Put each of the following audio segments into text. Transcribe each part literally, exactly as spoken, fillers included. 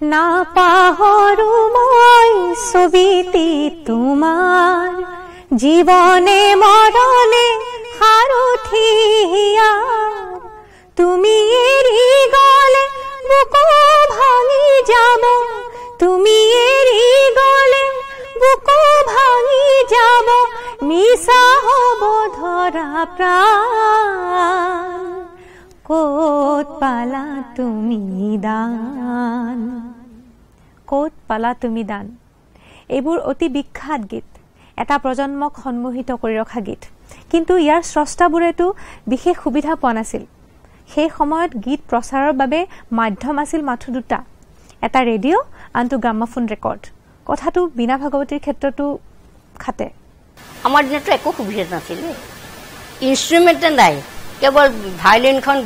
না পাহৰো মই ছবিটি তোমাৰ জীবনে মৰণে সাৰথি হিয়াৰ তুমি এৰি গলে বুকু ভাঙি যাব তুমি এৰি গলে বুকু ভাঙি যাব মিছা হ'ব ধৰা প্ৰাণ ক'ত পালা তুমি দান ক'ত পালা তুমি দান এইবোৰ অতি বিখ্যাত গীত এটা প্ৰজন্মক সন্মোহিত কৰি ৰখা গীত কিন্তু ইয়াৰ স্ৰষ্টাবোৰেতো বিশেষ সুবিধা পোৱা নাছিল সেই সময়ত গীত প্ৰচাৰৰ বাবে মাধ্যম আছিল মাথো দুটা এটা ৰেডিঅ' আনটো গ্ৰামোফোন ৰেকৰ্ড কথাটো বিনা ভাগৱতীৰ ক্ষেত্ৰতো খাতে আমাৰ দিনতো একো সুবিধা নাছিল ইনষ্ট্ৰুমেণ্ট নাই কেৱল ভায়োলিনখন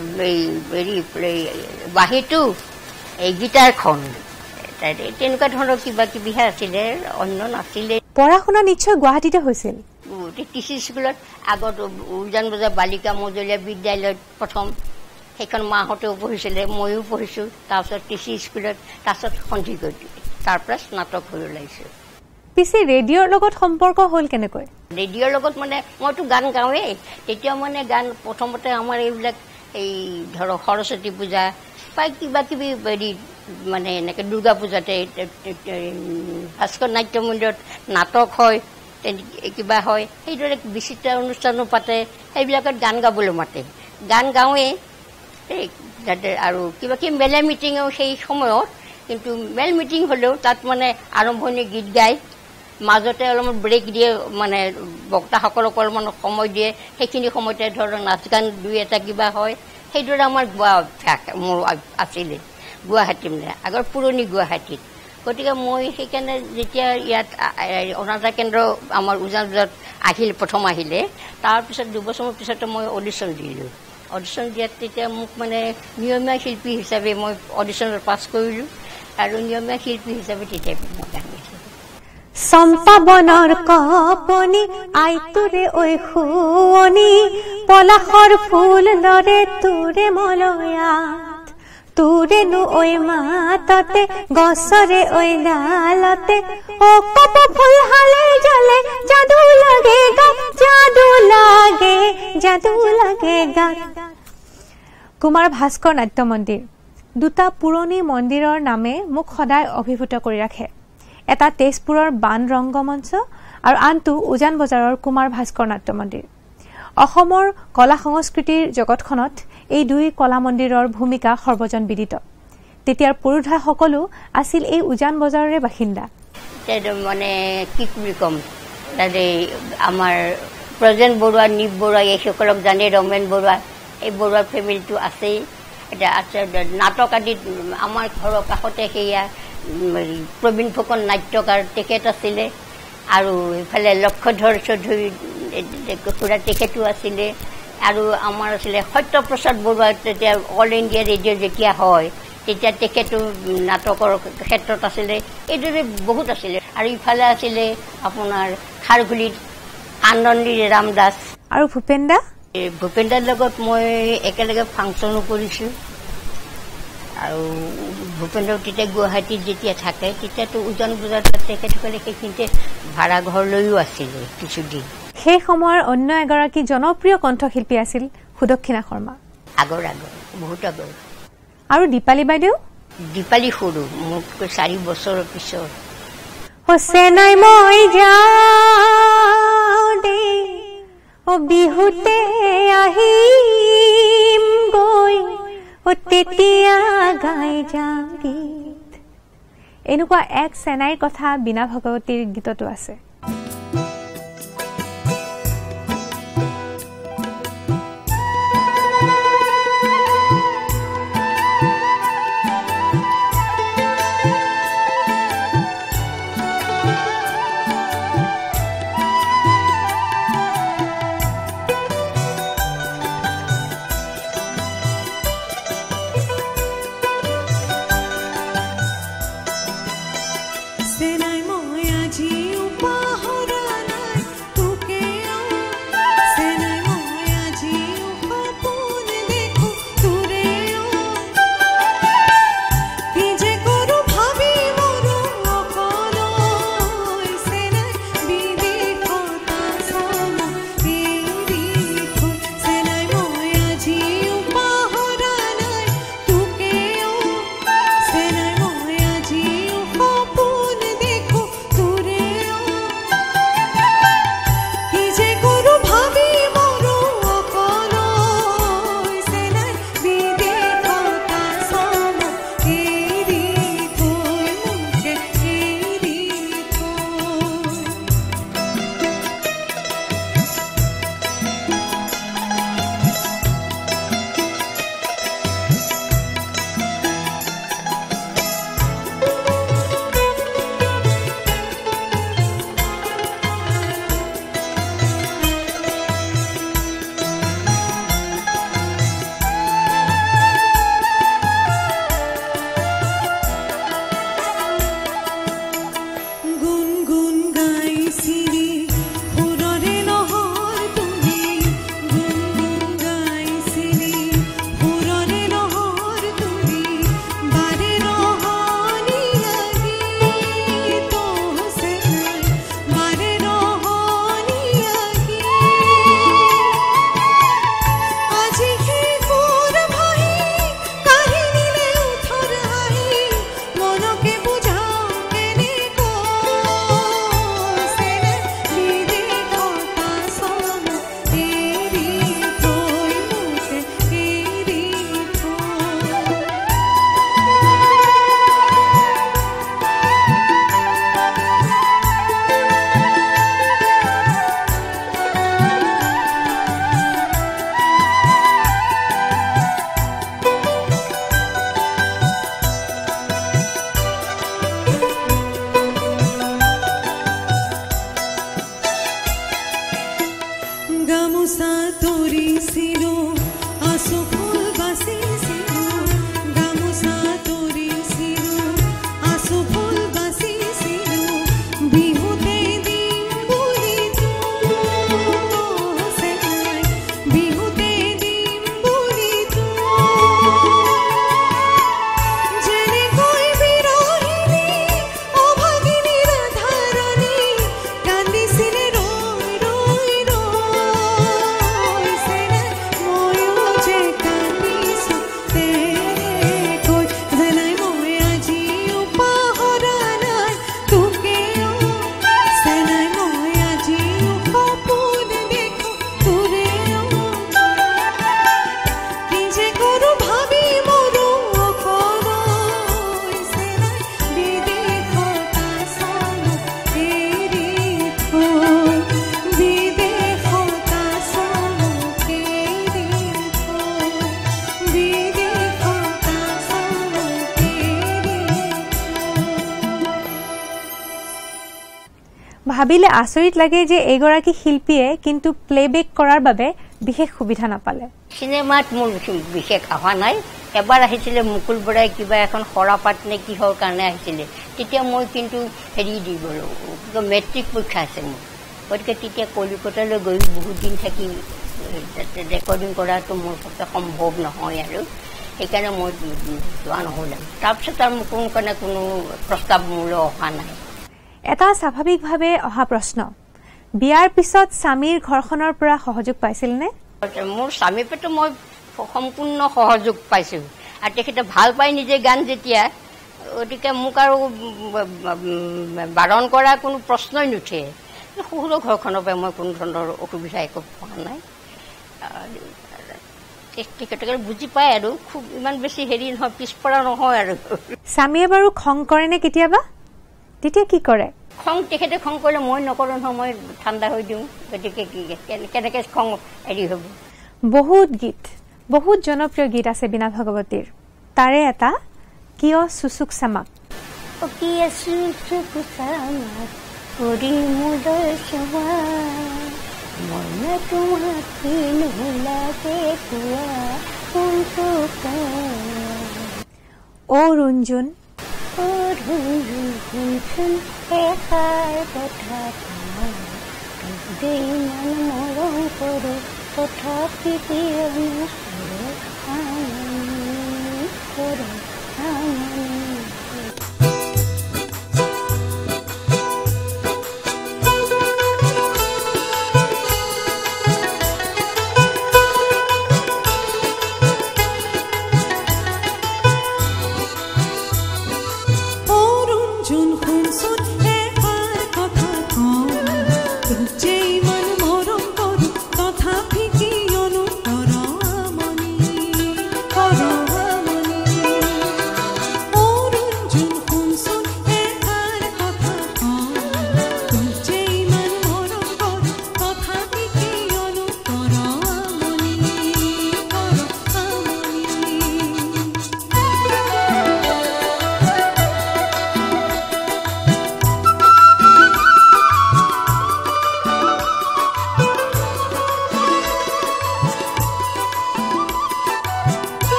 বাঁহীটো এই গীটাৰখন তেনেকুৱা ধৰণৰ কিবা কিবিহে আছিলে অন্য নাছিলে পঢ়া শুনা নিশ্চয় গুৱাহাটীতে হৈছিল টিচি স্কুলত আগত উজান বজাৰ বালিকা মজলীয়া বিদ্যালয়ত প্ৰথম সেইখন মাহঁতেও পঢ়িছিলে ময়ো পঢ়িছোঁ তাৰপিছত টিচি স্কুলত তাৰপিছত সন্ধিকৈ তাৰ পৰা স্নাতক হৈ ওলাইছোঁ পিছে ৰেডিঅ'ৰ লগত সম্পৰ্ক হ'ল কেনেকৈ ৰেডিঅ'ৰ লগত মানে মইতো গান গাওঁৱেই তেতিয়া মানে গান প্ৰথমতে আমাৰ এইবিলাক এই ধৰক সৰস্বতী পূজা বা কিবা কিবি হেৰি মানে এনেকৈ দুৰ্গা পূজাতে ভাস্কৰ নাট্য মন্দিৰত নাটক হয় কিবা হয় সেইদৰে বিচিত্ৰ অনুষ্ঠানো পাতে সেইবিলাকত গান গাবলৈ মাতে গান গাওঁৱেই যাতে আৰু কিবা কিবি মেলে মিটিঙো সেই সময়ত কিন্তু মেল মিটিং হ'লেও তাত মানে আৰম্ভণি গীত গায় মাজতে অলপমান ব্ৰেক দিয়ে মানে বক্তাসকলক অলপমান সময় দিয়ে সেইখিনি সময়তে ধৰক নাচ গান দুই এটা কিবা হয় সেইদৰে আমাৰ গোৱা অভ্যাস মোৰ আছিলে গুৱাহাটী মানে আগৰ পুৰণি গুৱাহাটীত গতিকে মই সেইকাৰণে যেতিয়া ইয়াত অনাথা কেন্দ্ৰ আমাৰ উজান বজাৰত আহিল প্ৰথম আহিলে তাৰপিছত দুবছৰৰ পিছতে মই অডিশ্যন দিলোঁ অডিশ্যন দিয়াত তেতিয়া মোক মানে নিয়মীয়া শিল্পী হিচাপে মই অডিশ্যনত পাছ কৰিলোঁ আৰু নিয়মীয়া শিল্পী হিচাপে তেতিয়া মই গান গাইছিলোঁ চম্পা বনৰ কপনি আইতুৰে ঐ শুৱনি পলাশৰ ফুল লৰে তোৰে মলয়াত তোৰেনো ঐ মাততে গছৰে ঐ ডালতে অ কপ ফুল হালে জালে যাদু লাগে গাত যাদু লাগে যাদু লাগে গাত কুমাৰ ভাস্কৰ নাট্য মন্দিৰ দুটা পুৰণি মন্দিৰৰ নামে মোক সদায় অভিভূত কৰি ৰাখে এটা তেজপুৰৰ বান ৰংগমঞ্চ আৰু আনটো উজান বজাৰৰ কুমাৰ ভাস্কৰ নাট্য মন্দিৰ অসমৰ কলা সংস্কৃতিৰ জগতখনত এই দুই কলা মন্দিৰৰ ভূমিকা সৰ্বজন বিদিত তেতিয়াৰ পুৰুধা সকলো আছিল এই উজান বজাৰৰে বাসিন্দা মানে কি বুলি কম তাতে আমাৰ প্ৰজেন বৰুৱা নিপ বৰুৱা এই সকলক জানে ৰমেন বৰুৱা এই বৰুৱা ফেমিলিটো আছেই এটা আছে নাটক আদিত আমাৰ ঘৰৰ কাষতে সেয়া প্ৰবীণ ফুকন নাট্যকাৰ তেখেত আছিলে আৰু ইফালে লক্ষধৰ চৌধুৰী খুৰা তেখেতো আছিলে আৰু আমাৰ আছিলে সত্যপ্ৰসাদ বৰুৱা তেতিয়া অল ইণ্ডিয়া ৰেডিঅ' যেতিয়া হয় তেতিয়া তেখেতো নাটকৰ ক্ষেত্ৰত আছিলে এইদৰে বহুত আছিলে আৰু ইফালে আছিলে আপোনাৰ খাৰঘুলিত আনন্দী ৰাম দাস আৰু ভূপেন দা ভূপেন দাৰ লগত মই একেলগে ফাংচনো কৰিছোঁ আৰু ভূপেন্দ্ৰ তেতিয়া গুৱাহাটীত যেতিয়া থাকে তেতিয়াতো উজান বজাৰত তেখেতসকলে সেইখিনিতে ভাড়া ঘৰ লৈও আছিলে কিছুদিন সেই সময়ৰ অন্য এগৰাকী জনপ্ৰিয় কণ্ঠশিল্পী আছিল সুদক্ষিণা শৰ্মা আগৰ আগৰ বহুত আগৰ আৰু দীপালী বাইদেউ দীপালী সৰু মোতকৈ চাৰি বছৰৰ পিছত হৈছে নাই মই যাওঁ দে অ বিহুতে আহিম গৈ অ তেতিয়া গাই যাম গীত এনেকুৱা এক চেনাইৰ কথা বিনা ভগৱতীৰ গীততো আছে Senai moya ji upa ভাবিলে আচৰিত লাগে যে এগৰাকী শিল্পীয়ে কিন্তু প্লেবেক কৰাৰ বাবে বিশেষ সুবিধা নাপালে সিনেমাত মোৰ বিশেষ অহা নাই এবাৰ আহিছিলে মুকুল বৰাই কিবা এখন খৰাপাত নে কিহৰ কাৰণে আহিছিলে তেতিয়া মই কিন্তু হেৰি দি গলো মেট্ৰিক পৰীক্ষা আছে মোৰ গতিকে তেতিয়া কলিকতালৈ গৈ বহুত দিন থাকি ৰেকৰ্ডিং কৰাটো মোৰ পক্ষে সম্ভৱ নহয় আৰু সেইকাৰণে মই যোৱা নহ'ল তাৰপিছত আৰু কোনো কাৰণে কোনো প্ৰস্তাৱ মোলৈ অহা নাই এটা স্বাভাৱিকভাৱে অহা প্ৰশ্ন বিয়াৰ পিছত স্বামীৰ ঘৰখনৰ পৰা সহযোগ পাইছিল নে মোৰ স্বামীৰ পৰা মই সম্পূৰ্ণ সহযোগ পাইছো আৰু তেখেতে ভাল পাই নিজে গান যেতিয়া গতিকে মোক আৰু বাৰণ কৰা কোনো প্ৰশ্নই নুঠে সৰু ঘৰখনৰ পৰা মই কোনো ধৰণৰ অসুবিধা একো পোৱা নাই তেখেতে বুজি পায় আৰু খুব ইমান বেছি হেৰি নহয় পিছপৰা নহয় আৰু স্বামীয়ে বাৰু খং কৰে নে কেতিয়াবা তেতিয়া কি কৰে খং তেখেতে খং কৰিলে মই নকৰো নহয় মই ঠাণ্ডা হৈ দিওঁ গতিকে কেনেকৈ খং হেৰি হ'ব বহুত গীত বহুত জনপ্ৰিয় গীত আছে বীণা ভগৱতীৰ তাৰে এটা কিয় চুচুক চামাক কিয় চুচুক চামাক কৰি মুদৰ চোৱা মনে তোমাক নোলাগে কোৱা কোনটো অ ৰুঞ্জুন অ ৰুঞ্জুন শুনচোন এষাৰ কথা কওঁ ইমান মৰম কৰো তথাপি কিয় নকৰো আমনি কৰো আমনি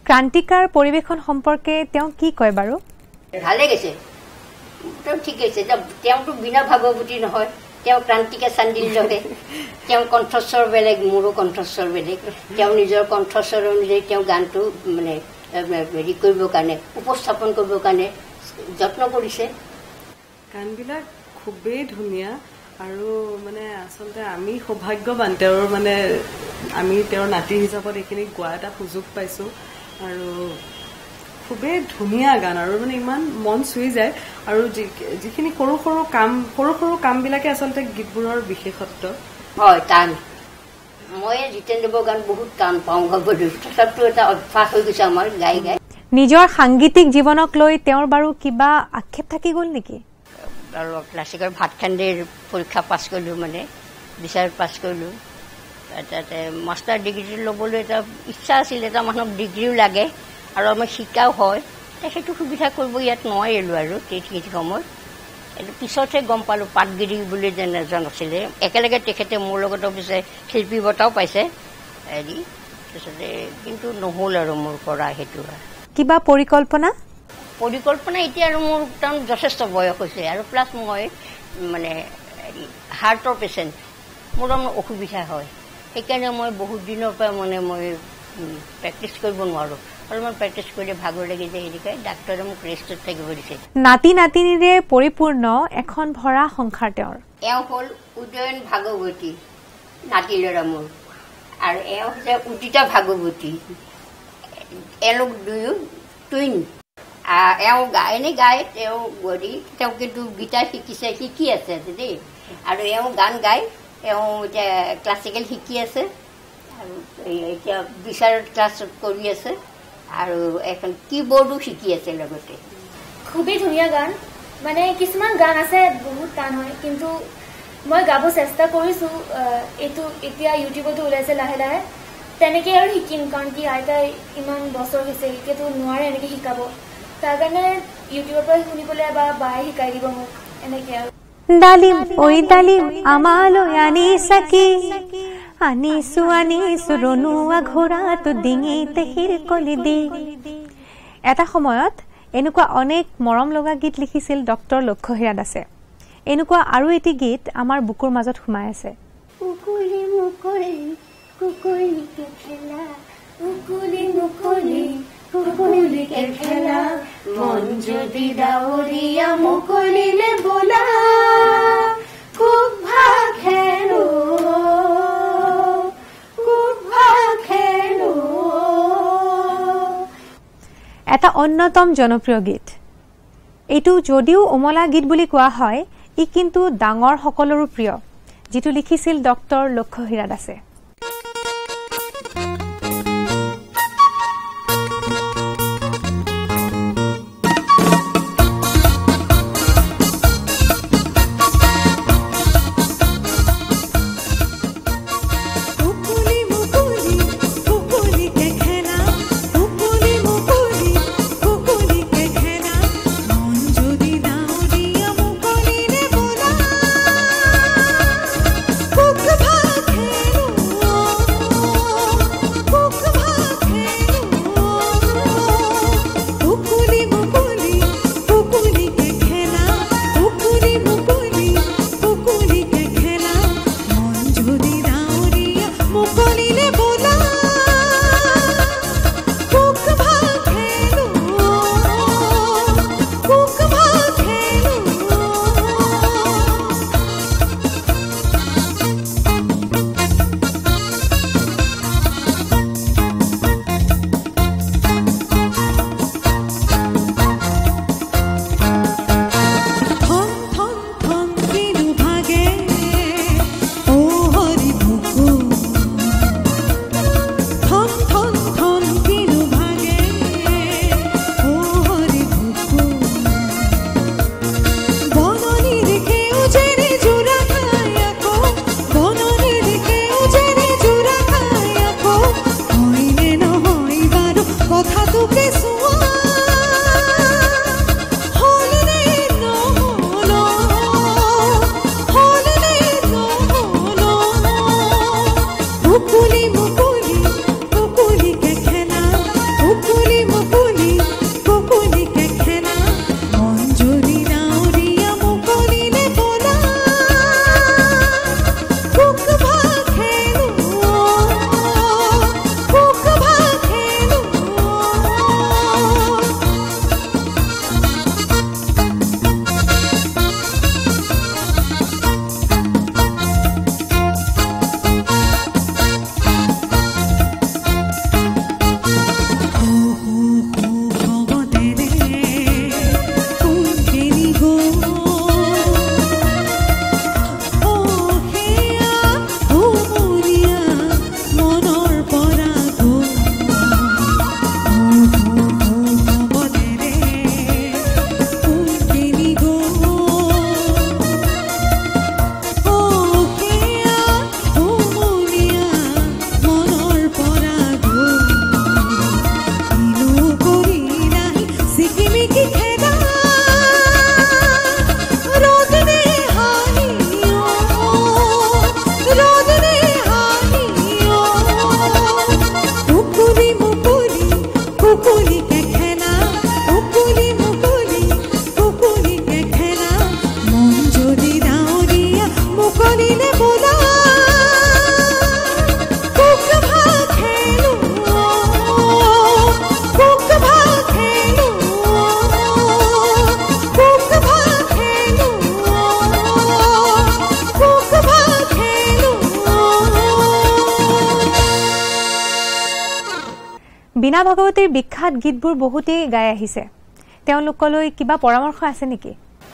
ক্ৰান্তিকাৰ পৰিবেশন সম্পৰ্কে তেওঁ কি কয় বাৰু? ভালে গৈছে, তেওঁ ঠিক আছে। তেওঁতো বিনা ভাগৱতী নহয়, তেওঁ ক্ৰান্তিকা চান্দিল লগে, তেওঁ কণ্ঠস্বৰ বেলেগ, মোৰো কণ্ঠস্বৰ বেলেগ। তেওঁ নিজৰ কণ্ঠস্বৰ অনুযায়ী তেওঁ গানটো মানে হেৰি কৰিবৰ কাৰণে, উপস্থাপন কৰিবৰ কাৰণে যত্ন কৰিছে। গানবিলাক খুবেই ধুনীয়া আৰু মানে আচলতে আমি সৌভাগ্যৱান, তেওঁৰ মানে আমি তেওঁৰ নাতি হিচাপত এইখিনি গোৱা এটা সুযোগ পাইছোঁ। আৰু খুবেই ধুনীয়া গান আৰু মানে ইমান মন চুই যায়। আৰু যিখিনি সৰু সৰু কাম সৰু সৰু কামবিলাকে আচলতে গীতবোৰৰ বিশেষত্ব। হয়, টান। মই জিতেন দেৱৰ গান বহুত টান পাওঁ গাবলৈ, তথাপিও এটা অভ্যাস হৈ গৈছে আমাৰ গাই গাই। নিজৰ সাংগীতিক জীৱনক লৈ তেওঁৰ বাৰু কিবা আক্ষেপ থাকি গ'ল নেকি? আৰু ক্লাছিকৰ ভাতখান্দিৰ পৰীক্ষা পাছ কৰিলোঁ, মানে বিচাৰ পাছ কৰিলোঁ। তাতে মাষ্টাৰ ডিগ্ৰী ল'বলৈ এটা ইচ্ছা আছিল, এটা মানুহক ডিগ্ৰীও লাগে আৰু আমাৰ শিকাও হয়। সেইটো সুবিধা কৰিব ইয়াত নোৱাৰিলোঁ আৰু সেইখিনি সময়ত। এইটো পিছতহে গম পালোঁ, পাটগিৰি বুলি যেন এজন আছিলে, একেলগে তেখেতে মোৰ লগত অৱশ্যে শিল্পী বঁটাও পাইছে হেৰি। তাৰপিছতে কিন্তু নহ'ল আৰু মোৰ পৰা সেইটো। কিবা পৰিকল্পনা পৰিকল্পনা এতিয়া আৰু মোৰ তাৰমানে যথেষ্ট বয়স হৈছে আৰু প্লাছ মই মানে হাৰ্টৰ পেচেণ্ট, মোৰ অলপমান অসুবিধা হয়। সেইকাৰণে মই বহুত দিনৰ পৰা মানে মই প্ৰেক্টিচ কৰিব নোৱাৰোঁ। অলপমান প্ৰেক্টিচ কৰিলে ভাগৰ লাগি যায়, সেইকাৰণে ডাক্তৰে মোক ৰেষ্টত থাকিব দিছে। নাতি নাতিনীৰে পৰিপূৰ্ণ এখন ভৰা সংসাৰ তেওঁৰ। এওঁ হ'ল উদয়ন ভাগৱতী, নাতি ল'ৰা মোৰ, আৰু এওঁ হৈছে উদিতা ভাগৱতী। এওঁলোক দুয়ো টুইন। এওঁ গাই নে গায়, তেওঁ গৰি তেওঁ কিন্তু গীটাৰ শিকিছে, শিকি আছে দেই। আৰু এওঁ গান গায়, এওঁ এতিয়া ক্লাছিকেল শিকি আছে আৰু এতিয়া বিচাৰত ক্লাছত কৰি আছে আৰু এখন কীবৰ্ডো শিকি আছে লগতে। খুবেই ধুনীয়া গান, মানে কিছুমান গান আছে বহুত টান হয়, কিন্তু মই গাব চেষ্টা কৰিছোঁ। এইটো এতিয়া ইউটিউবতো ওলাইছে লাহে লাহে, তেনেকৈ আৰু শিকিম। কাৰণ কি আইতাই ইমান বছৰ হৈছে, এতিয়াতো নোৱাৰে এনেকৈ শিকাব। তাৰ কাৰণে ইউটিউবৰ পৰা শুনিবলৈ বা বায়ে শিকাই দিব মোক, এনেকৈ আৰু। ডালিম ঐ ডালিম আমালৈ আনি চাকি, আনিছো আনিছো ৰণুৱা ঘোঁৰাটো ডিঙিতে শিৰকলি দি। এটা সময়ত এনেকুৱা অনেক মৰম লগা গীত লিখিছিল ডক্টৰ লক্ষ্যহীৰা দাসে। এনেকুৱা আৰু এটি গীত আমাৰ বুকুৰ মাজত সোমাই আছে। উকুলি মুকলি কুকুলিকে খেলা, উকুলি মুকলি কুকুলিকে খেলা, মন যদি ডাৱৰীয়া মুকলিলে বোলা, খুব ভাল খেলো খুব ভাল খেলো। এটা অন্যতম জনপ্ৰিয় গীত। এইটো যদিও উমলা গীত বুলি কোৱা হয়, ই কিন্তু ডাঙৰ সকলৰো প্ৰিয়, যিটো লিখিছিল ডক্টৰ লক্ষ্যহীৰা দাসে। বীণা ভাগৱতীৰ বিখ্যাত গীতবোৰ বহুতেই গাই আহিছে তেওঁলোকলৈ কিবা পৰামৰ্শ আছে নেকি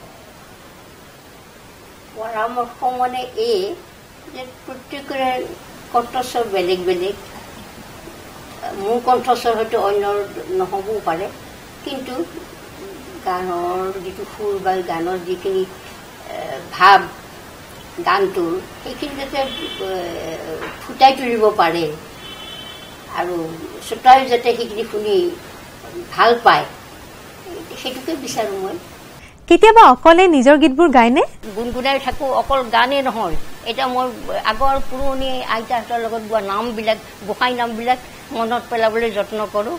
পৰামৰ্শ মানে এই যে প্ৰত্যেকৰে কণ্ঠস্বৰ বেলেগ বেলেগ মোৰ কণ্ঠস্বৰ হয়তো অন্যৰ নহ'বও পাৰে কিন্তু গানৰ যিটো সুৰ বা গানৰ যিখিনি ভাৱ গানটোৰ সেইখিনি যাতে ফুটাই তুলিব পাৰে আৰু শ্ৰোতায়ো যাতে সেইখিনি শুনি ভাল পায় সেইটোকে বিচাৰোঁ মই কেতিয়াবা অকলে নিজৰ গীতবোৰ গায়নে গুণগুণাই থাকোঁ অকল গানেই নহয় এতিয়া মই আগৰ পুৰণি আইতাহঁতৰ লগত গোৱা নামবিলাক গোসাঁই নামবিলাক মনত পেলাবলৈ যত্ন কৰোঁ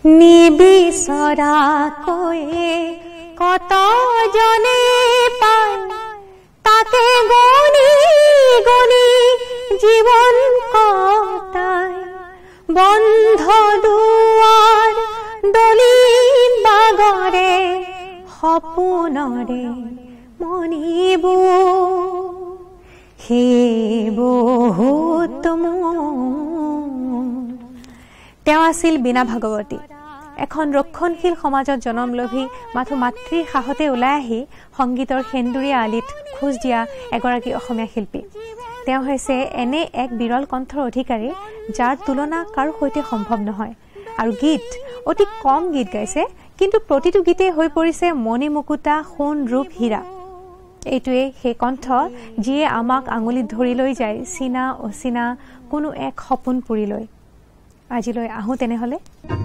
নিবিচৰাকৈয়ে কতজনে পায় তাকে গণি গণি জীৱন কটায় বন্ধ দুৱাৰ দলিত বাগৰে সপোনৰে মনিবোৰ সেই বহুত তেওঁ আছিল বীণা ভাগৱতী এখন ৰক্ষণশীল সমাজত জনম লভি মাথো মাতৃৰ সাহতে ওলাই আহি সংগীতৰ সেন্দুৰীয়া আলিত খোজ দিয়া এগৰাকী অসমীয়া শিল্পী তেওঁ হৈছে এনে এক বিৰল কণ্ঠৰ অধিকাৰী যাৰ তুলনা কাৰো সৈতে সম্ভৱ নহয় আৰু গীত অতি কম গীত গাইছে কিন্তু প্ৰতিটো গীতে হৈ পৰিছে মণি মুকুতা সোণ ৰূপ হীৰা এইটোৱে সেই কণ্ঠ যিয়ে আমাক আঙুলিত ধৰি লৈ যায় চিনা অচিনা কোনো এক সপোন পুৰি লৈ আজিলৈ আহোঁ তেনেহ'লে